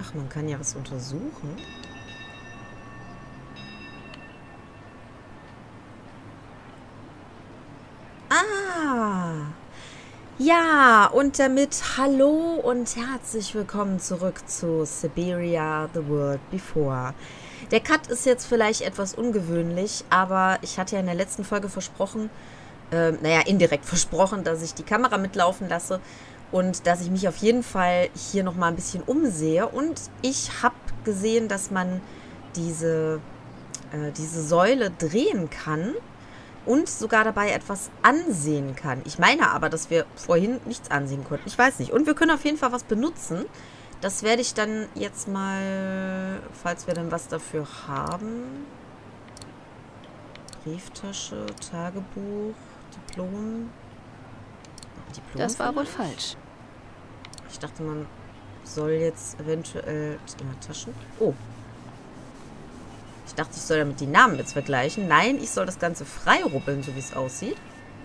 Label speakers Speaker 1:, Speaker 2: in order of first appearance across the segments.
Speaker 1: Ach, man kann ja was untersuchen. Ah! Ja, und damit hallo und herzlich willkommen zurück zu Siberia, The World Before. Der Cut ist jetzt vielleicht etwas ungewöhnlich, aber ich hatte ja in der letzten Folge versprochen, indirekt versprochen, dass ich die Kamera mitlaufen lasse und dass ich mich auf jeden Fall hier nochmal ein bisschen umsehe. Und ich habe gesehen, dass man diese Säule drehen kann und sogar dabei etwas ansehen kann. Ich meine aber, dass wir vorhin nichts ansehen konnten. Ich weiß nicht. Und wir können auf jeden Fall was benutzen. Das werde ich dann jetzt mal, falls wir dann was dafür haben. Brieftasche, Tagebuch, Diplom.
Speaker 2: Das war wohl falsch.
Speaker 1: Ich dachte, man soll jetzt eventuell Taschen. Oh. Ich dachte, ich soll damit die Namen jetzt vergleichen. Nein, ich soll das Ganze frei rubbeln, so wie es aussieht.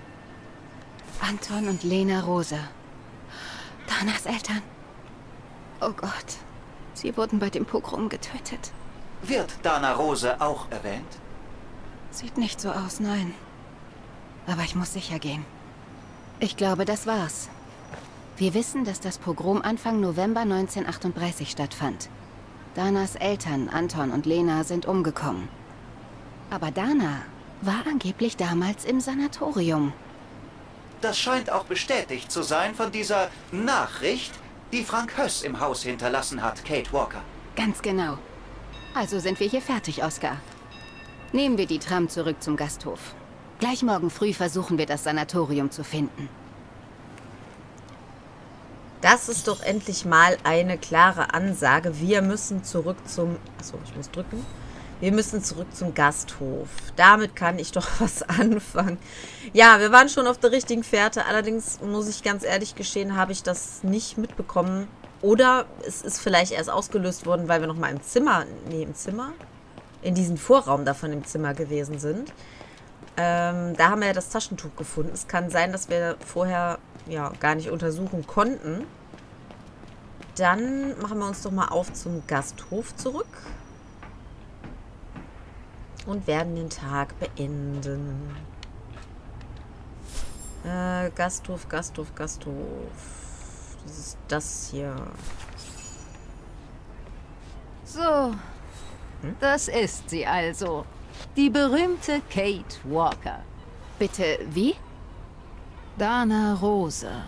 Speaker 2: Anton und Lena Rosa. Danas Eltern. Oh Gott. Sie wurden bei dem Pogrom getötet.
Speaker 3: Wird Dana Rose auch erwähnt?
Speaker 2: Sieht nicht so aus, nein. Aber ich muss sicher gehen. Ich glaube, das war's. Wir wissen, dass das Pogrom Anfang November 1938 stattfand. Danas Eltern, Anton und Lena, sind umgekommen. Aber Dana war angeblich damals im Sanatorium.
Speaker 3: Das scheint auch bestätigt zu sein von dieser Nachricht, die Frank Höss im Haus hinterlassen hat, Kate Walker.
Speaker 2: Ganz genau. Also sind wir hier fertig, Oscar. Nehmen wir die Tram zurück zum Gasthof. Gleich morgen früh versuchen wir, das Sanatorium zu finden.
Speaker 1: Das ist doch endlich mal eine klare Ansage. Wir müssen zurück zum... Achso, ich muss drücken. Wir müssen zurück zum Gasthof. Damit kann ich doch was anfangen. Ja, wir waren schon auf der richtigen Fährte. Allerdings, muss ich ganz ehrlich gestehen, habe ich das nicht mitbekommen. Oder es ist vielleicht erst ausgelöst worden, weil wir nochmal im Zimmer... Nee, im Zimmer? In diesem Vorraum da von dem Zimmer gewesen sind. Da haben wir ja das Taschentuch gefunden. Es kann sein, dass wir vorher ja gar nicht untersuchen konnten. Dann machen wir uns doch mal auf zum Gasthof zurück. Und werden den Tag beenden. Gasthof, Gasthof, Gasthof. Das ist das hier.
Speaker 4: So, das ist sie also. Die berühmte Kate Walker.
Speaker 2: Bitte, wie?
Speaker 4: Dana Rosa.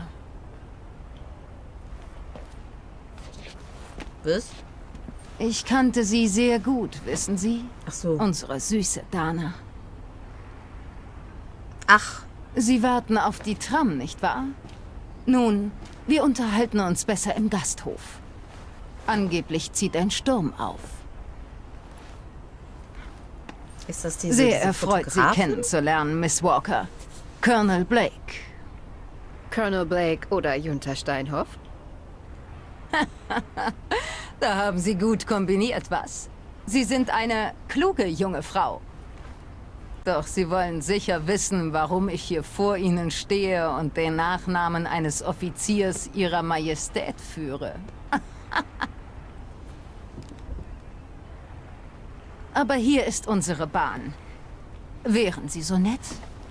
Speaker 1: Was?
Speaker 4: Ich kannte sie sehr gut, wissen Sie?
Speaker 1: Ach so.
Speaker 4: Unsere süße Dana.
Speaker 1: Ach.
Speaker 4: Sie warten auf die Tram, nicht wahr? Nun, wir unterhalten uns besser im Gasthof. Angeblich zieht ein Sturm auf.
Speaker 1: Ist das diese
Speaker 4: Sehr erfreut, Sie
Speaker 1: Fotografin?
Speaker 4: kennenzulernen, Miss Walker. Colonel Blake.
Speaker 2: Colonel Blake oder Junta Steinhoff?
Speaker 4: Da haben Sie gut kombiniert, was? Sie sind eine kluge junge Frau. Doch Sie wollen sicher wissen, warum ich hier vor Ihnen stehe und den Nachnamen eines Offiziers Ihrer Majestät führe. Aber hier ist unsere Bahn. Wären Sie so nett?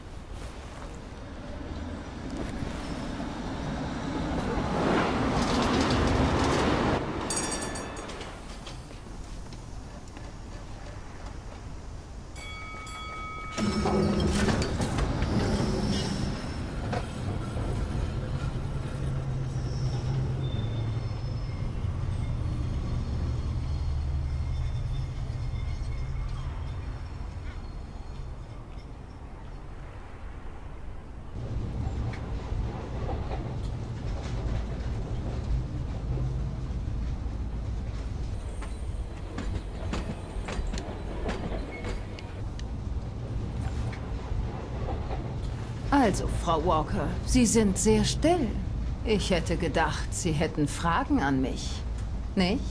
Speaker 4: Also, Frau Walker, Sie sind sehr still. Ich hätte gedacht, Sie hätten Fragen an mich. Nicht?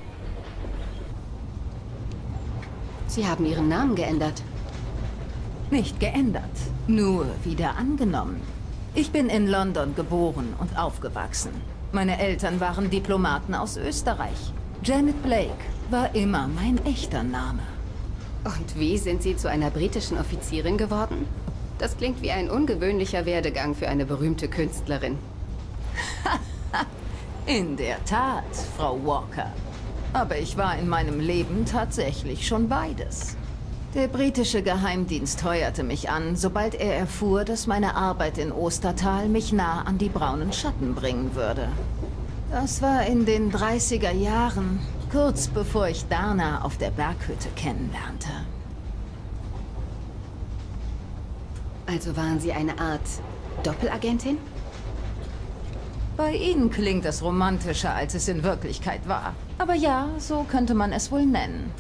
Speaker 2: Sie haben Ihren Namen geändert.
Speaker 4: Nicht geändert, nur wieder angenommen. Ich bin in London geboren und aufgewachsen. Meine Eltern waren Diplomaten aus Österreich. Janet Blake war immer mein echter Name.
Speaker 2: Und wie sind Sie zu einer britischen Offizierin geworden? Das klingt wie ein ungewöhnlicher Werdegang für eine berühmte Künstlerin.
Speaker 4: In der Tat, Frau Walker. Aber ich war in meinem Leben tatsächlich schon beides. Der britische Geheimdienst heuerte mich an, sobald er erfuhr, dass meine Arbeit in Ostertal mich nah an die braunen Schatten bringen würde. Das war in den 30er Jahren, kurz bevor ich Dana auf der Berghütte kennenlernte.
Speaker 2: Also waren Sie eine Art Doppelagentin?
Speaker 4: Bei Ihnen klingt es romantischer, als es in Wirklichkeit war. Aber ja, so könnte man es wohl nennen.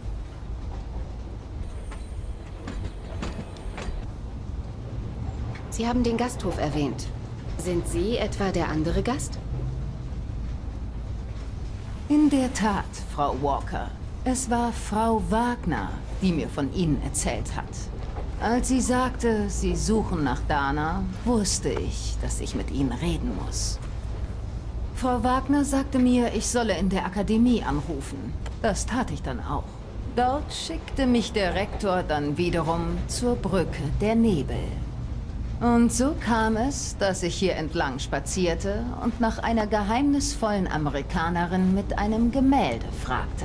Speaker 2: Sie haben den Gasthof erwähnt. Sind Sie etwa der andere Gast?
Speaker 4: In der Tat, Frau Walker. Es war Frau Wagner, die mir von Ihnen erzählt hat. Als sie sagte, Sie suchen nach Dana, wusste ich, dass ich mit Ihnen reden muss. Frau Wagner sagte mir, ich solle in der Akademie anrufen. Das tat ich dann auch. Dort schickte mich der Rektor dann wiederum zur Brücke der Nebel. Und so kam es, dass ich hier entlang spazierte und nach einer geheimnisvollen Amerikanerin mit einem Gemälde fragte.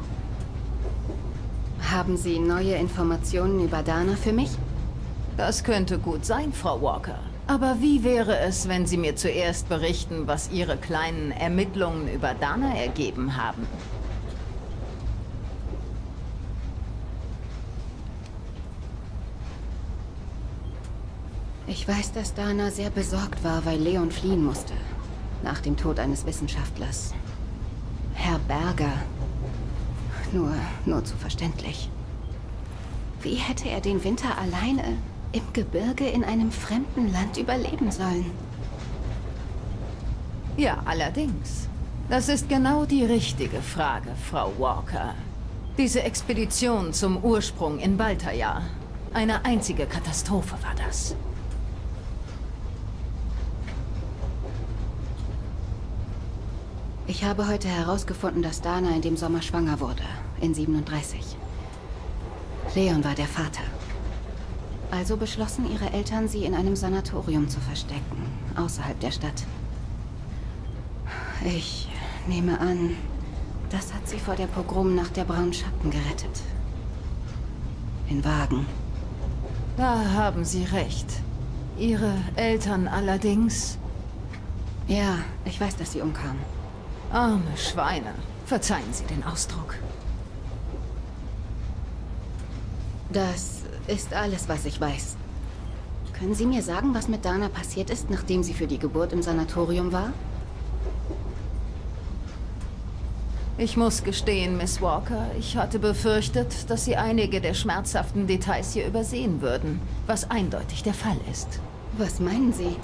Speaker 2: Haben Sie neue Informationen über Dana für mich?
Speaker 4: Das könnte gut sein, Frau Walker. Aber wie wäre es, wenn Sie mir zuerst berichten, was Ihre kleinen Ermittlungen über Dana ergeben haben?
Speaker 2: Ich weiß, dass Dana sehr besorgt war, weil Leon fliehen musste. Nach dem Tod eines Wissenschaftlers. Herr Berger. Nur zu verständlich. Wie hätte er den Winter alleine im Gebirge in einem fremden Land überleben sollen?
Speaker 4: Ja, allerdings. Das ist genau die richtige Frage, Frau Walker. Diese Expedition zum Ursprung in Baltaja. Eine einzige Katastrophe war das.
Speaker 2: Ich habe heute herausgefunden, dass Dana in dem Sommer schwanger wurde. In 37. Leon war der Vater. Also beschlossen ihre Eltern, sie in einem Sanatorium zu verstecken. Außerhalb der Stadt. Ich nehme an, das hat sie vor der Pogromnacht der braunen Schatten gerettet. In Wagen.
Speaker 4: Da haben Sie recht. Ihre Eltern allerdings...
Speaker 2: Ja, ich weiß, dass sie umkamen.
Speaker 4: Arme Schweine. Verzeihen Sie den Ausdruck.
Speaker 2: Das ist alles, was ich weiß. Können Sie mir sagen, was mit Dana passiert ist, nachdem sie für die Geburt im Sanatorium war?
Speaker 4: Ich muss gestehen, Miss Walker, ich hatte befürchtet, dass Sie einige der schmerzhaften Details hier übersehen würden, was eindeutig der Fall ist.
Speaker 2: Was meinen Sie?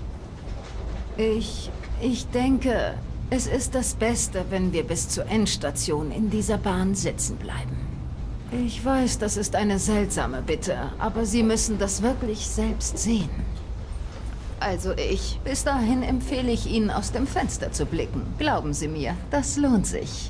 Speaker 4: Ich denke, es ist das Beste, wenn wir bis zur Endstation in dieser Bahn sitzen bleiben. Ich weiß, das ist eine seltsame Bitte, aber Sie müssen das wirklich selbst sehen.
Speaker 2: Also
Speaker 4: Bis dahin empfehle ich Ihnen, aus dem Fenster zu blicken. Glauben Sie mir, das lohnt sich.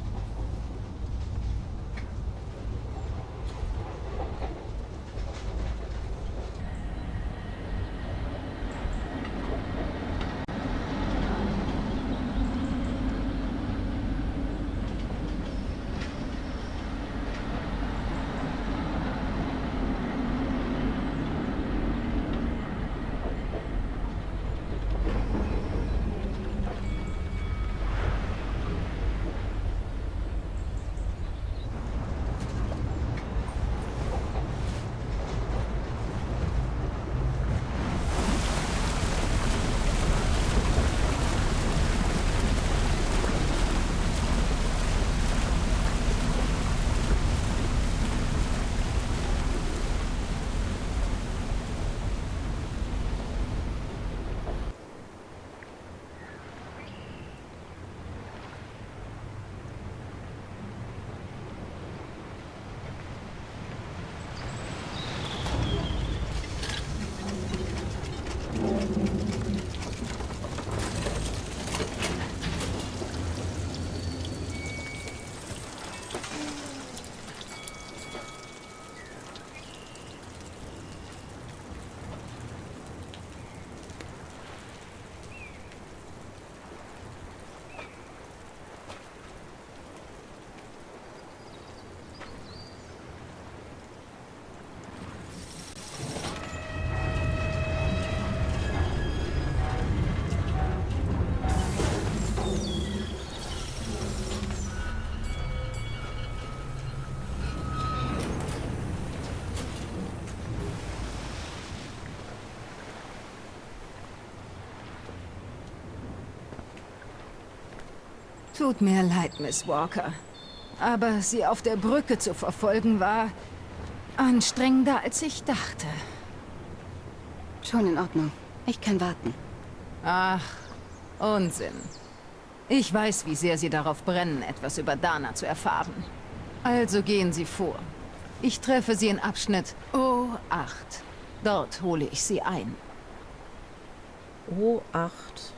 Speaker 4: Tut mir leid, Miss Walker. Aber sie auf der Brücke zu verfolgen war anstrengender, als ich dachte.
Speaker 2: Schon in Ordnung. Ich kann warten.
Speaker 4: Ach, Unsinn. Ich weiß, wie sehr Sie darauf brennen, etwas über Dana zu erfahren. Also gehen Sie vor. Ich treffe Sie in Abschnitt O8. Dort hole ich Sie ein.
Speaker 1: O8.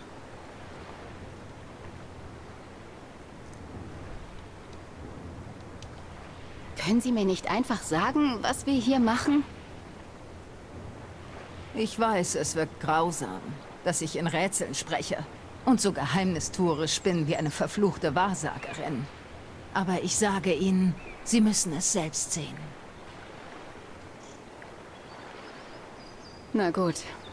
Speaker 2: Können Sie mir nicht einfach sagen, was wir hier machen?
Speaker 4: Ich weiß, es wirkt grausam, dass ich in Rätseln spreche und so Geheimnistuere spinnen wie eine verfluchte Wahrsagerin. Aber ich sage Ihnen, Sie müssen es selbst sehen.
Speaker 2: Na gut.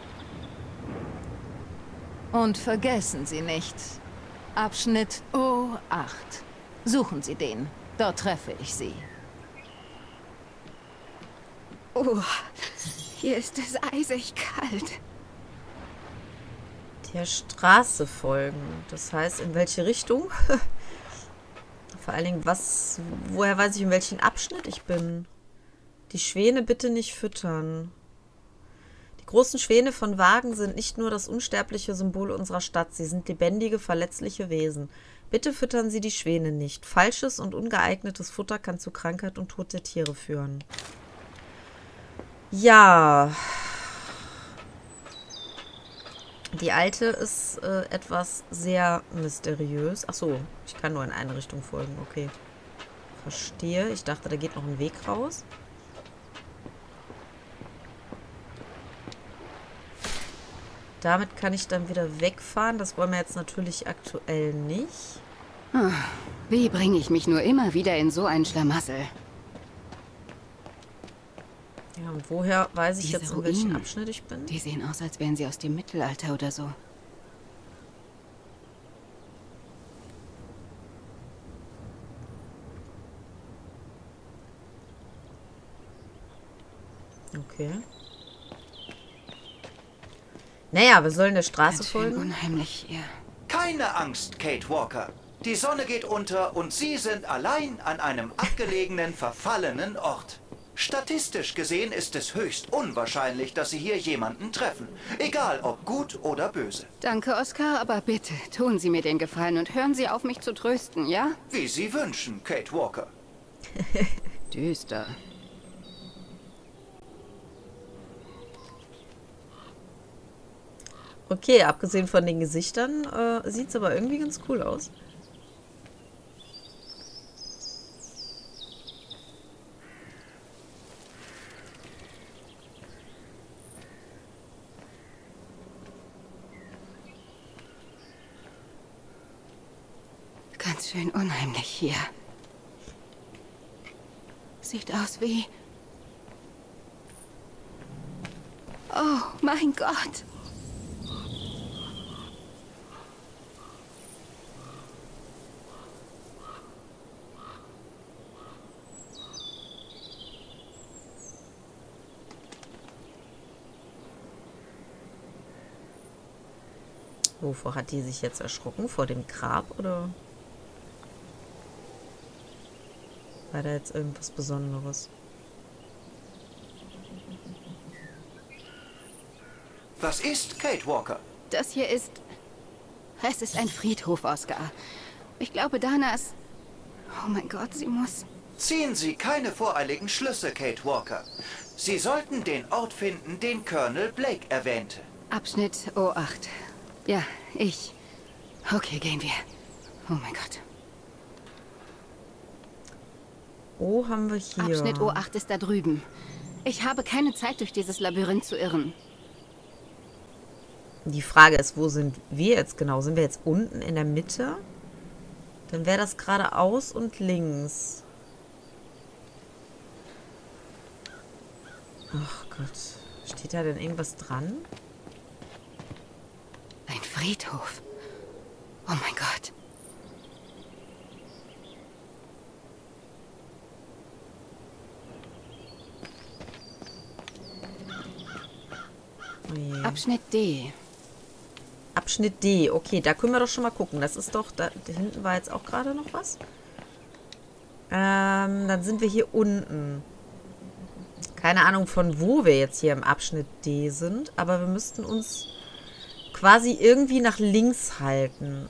Speaker 4: Und vergessen Sie nicht, Abschnitt O8. Suchen Sie den, dort treffe ich Sie.
Speaker 2: Oh, hier ist es eisig kalt.
Speaker 1: Der Straße folgen. Das heißt, in welche Richtung? Vor allen Dingen, woher weiß ich, in welchem Abschnitt ich bin? Die Schwäne bitte nicht füttern. Die großen Schwäne von Wagen sind nicht nur das unsterbliche Symbol unserer Stadt. Sie sind lebendige, verletzliche Wesen. Bitte füttern Sie die Schwäne nicht. Falsches und ungeeignetes Futter kann zu Krankheit und Tod der Tiere führen. Ja. Die alte ist etwas sehr mysteriös. Ach so, ich kann nur in eine Richtung folgen. Okay. Verstehe. Ich dachte, da geht noch ein Weg raus. Damit kann ich dann wieder wegfahren. Das wollen wir jetzt natürlich aktuell nicht.
Speaker 2: Wie bringe ich mich nur immer wieder in so ein Schlamassel?
Speaker 1: Ja, und woher weiß ich
Speaker 2: Diese
Speaker 1: jetzt, in welchem
Speaker 2: Ruinen,
Speaker 1: Abschnitt ich bin?
Speaker 2: Die sehen aus, als wären sie aus dem Mittelalter oder so.
Speaker 1: Okay. Naja, wir sollen der Straße
Speaker 2: Ganz schön
Speaker 1: folgen.
Speaker 2: unheimlich hier.
Speaker 3: Keine Angst, Kate Walker. Die Sonne geht unter und Sie sind allein an einem abgelegenen, verfallenen Ort. Statistisch gesehen ist es höchst unwahrscheinlich, dass Sie hier jemanden treffen. Egal ob gut oder böse.
Speaker 2: Danke, Oskar, aber bitte, tun Sie mir den Gefallen und hören Sie auf, mich zu trösten, ja?
Speaker 3: Wie Sie wünschen, Kate Walker.
Speaker 2: Düster.
Speaker 1: Okay, abgesehen von den Gesichtern sieht es aber irgendwie ganz cool aus.
Speaker 2: Ganz schön unheimlich hier. Sieht aus wie... Oh, mein Gott.
Speaker 1: Wovor hat die sich jetzt erschrocken? Vor dem Grab oder war da jetzt irgendwas Besonderes?
Speaker 3: Was ist, Kate Walker?
Speaker 2: Das hier ist... Es ist ein Friedhof, Oskar. Ich glaube, Dana ist... Oh mein Gott, sie muss...
Speaker 3: Ziehen Sie keine voreiligen Schlüsse, Kate Walker. Sie sollten den Ort finden, den Colonel Blake erwähnte.
Speaker 2: Abschnitt O8. Ja, ich... Okay, gehen wir. Oh mein Gott.
Speaker 1: Oh, haben wir hier.
Speaker 2: Abschnitt O8 ist da drüben. Ich habe keine Zeit, durch dieses Labyrinth zu irren.
Speaker 1: Die Frage ist, wo sind wir jetzt genau? Sind wir jetzt unten in der Mitte? Dann wäre das geradeaus und links. Ach Gott. Steht da denn irgendwas dran?
Speaker 2: Ein Friedhof. Oh mein Gott.
Speaker 1: Oh je.
Speaker 2: Abschnitt D.
Speaker 1: Abschnitt D. Okay, da können wir doch schon mal gucken. Das ist doch, da hinten war jetzt auch gerade noch was. Dann sind wir hier unten. Keine Ahnung, von wo wir jetzt hier im Abschnitt D sind, aber wir müssten uns quasi irgendwie nach links halten.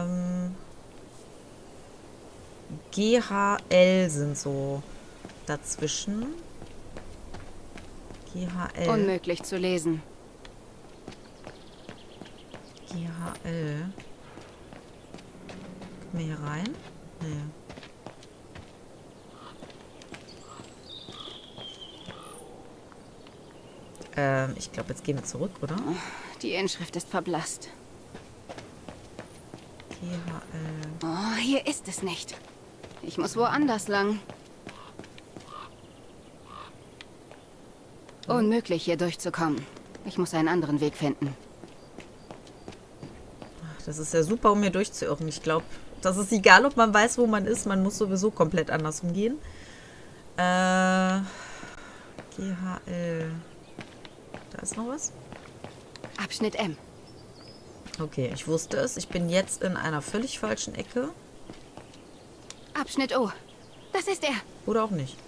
Speaker 1: G, H, L sind so dazwischen. G, H, L.
Speaker 2: Unmöglich zu lesen.
Speaker 1: G, H, L. Können wir hier rein? Nee. Ich glaube, jetzt gehen wir zurück, oder?
Speaker 2: Die Inschrift ist verblasst.
Speaker 1: GHL.
Speaker 2: Oh, hier ist es nicht. Ich muss woanders lang. Unmöglich, hier durchzukommen. Ich muss einen anderen Weg finden.
Speaker 1: Ach, das ist ja super, um hier durchzuirren. Ich glaube, das ist egal, ob man weiß, wo man ist. Man muss sowieso komplett anders umgehen. GHL. Da ist noch was?
Speaker 2: Abschnitt M.
Speaker 1: Okay, ich wusste es. Ich bin jetzt in einer völlig falschen Ecke.
Speaker 2: Abschnitt O. Das ist er.
Speaker 1: Oder auch nicht.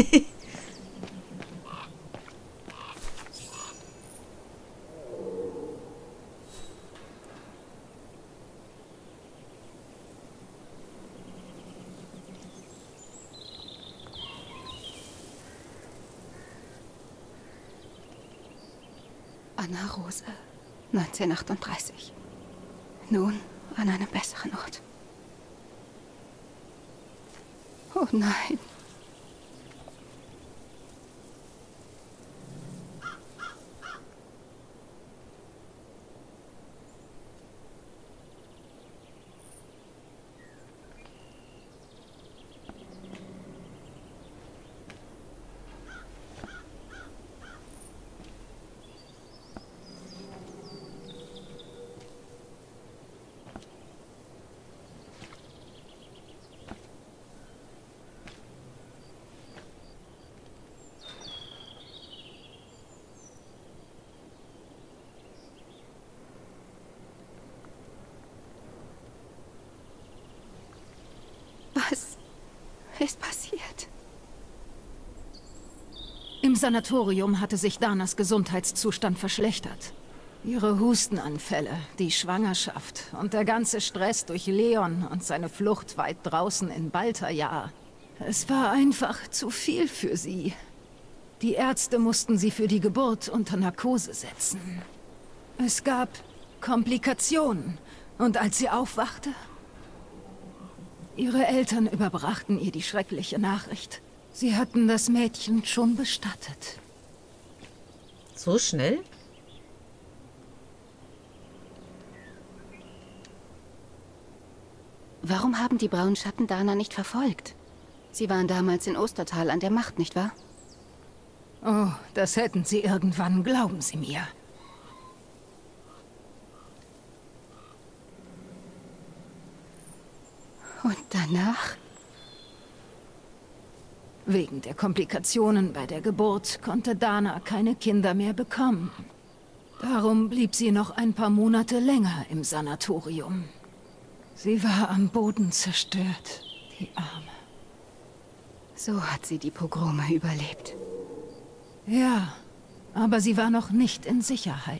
Speaker 2: Anna Rose, 1938. Nun an einem besseren Ort. Oh nein. Was ist passiert?
Speaker 4: Im Sanatorium hatte sich Danas Gesundheitszustand verschlechtert. Ihre Hustenanfälle, die Schwangerschaft und der ganze Stress durch Leon und seine Flucht weit draußen in Baltajar. Es war einfach zu viel für sie. Die Ärzte mussten sie für die Geburt unter Narkose setzen. Es gab Komplikationen und als sie aufwachte, ihre Eltern überbrachten ihr die schreckliche Nachricht. Sie hatten das Mädchen schon bestattet.
Speaker 1: So schnell?
Speaker 2: Warum haben die braunen Schatten Dana nicht verfolgt? Sie waren damals in Ostertal an der Macht, nicht wahr?
Speaker 4: Oh, das hätten sie irgendwann, glauben Sie mir.
Speaker 2: Und danach?
Speaker 4: Wegen der Komplikationen bei der Geburt konnte Dana keine Kinder mehr bekommen. Darum blieb sie noch ein paar Monate länger im Sanatorium. Sie war am Boden zerstört, die Arme.
Speaker 2: So hat sie die Pogrome überlebt.
Speaker 4: Ja, aber sie war noch nicht in Sicherheit.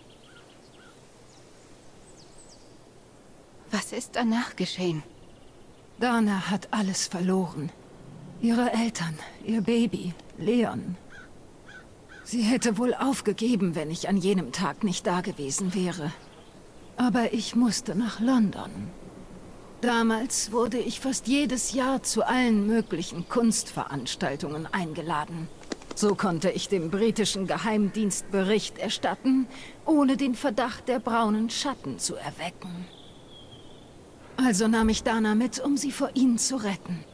Speaker 2: Was ist danach geschehen?
Speaker 4: Dana hat alles verloren. Ihre Eltern, ihr Baby, Leon. Sie hätte wohl aufgegeben, wenn ich an jenem Tag nicht da gewesen wäre. Aber ich musste nach London. Damals wurde ich fast jedes Jahr zu allen möglichen Kunstveranstaltungen eingeladen. So konnte ich dem britischen Geheimdienst Bericht erstatten, ohne den Verdacht der braunen Schatten zu erwecken. Also nahm ich Dana mit, um sie vor ihnen zu retten.